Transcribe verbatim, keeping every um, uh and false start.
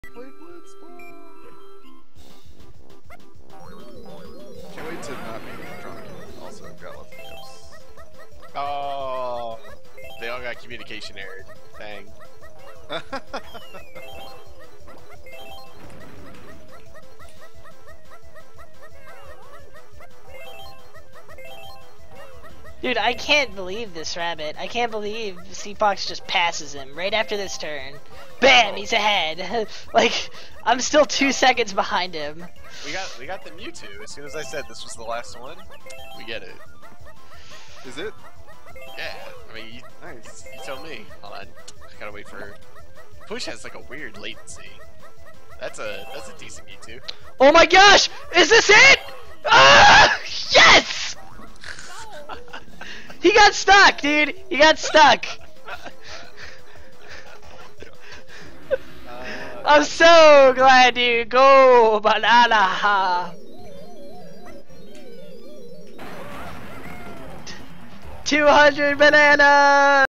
Play Blitzball. Can't wait to not be drunk. Also, got lots of tips. Oh, they all got communication errors. Dang. Dude, I can't believe this rabbit. I can't believe Seafox just passes him right after this turn. Bam, he's ahead. Like, I'm still two seconds behind him. We got we got the Mewtwo. As soon as I said this was the last one, we get it. Is it? Yeah, I mean, you, Nice. you tell me. Hold on, I gotta wait for. Push has like a weird latency. That's a that's a decent Mewtwo. Oh my gosh! Is this it? Ah! Yes! He got stuck, dude. He got stuck. I'm so glad you go banana. two hundred bananas.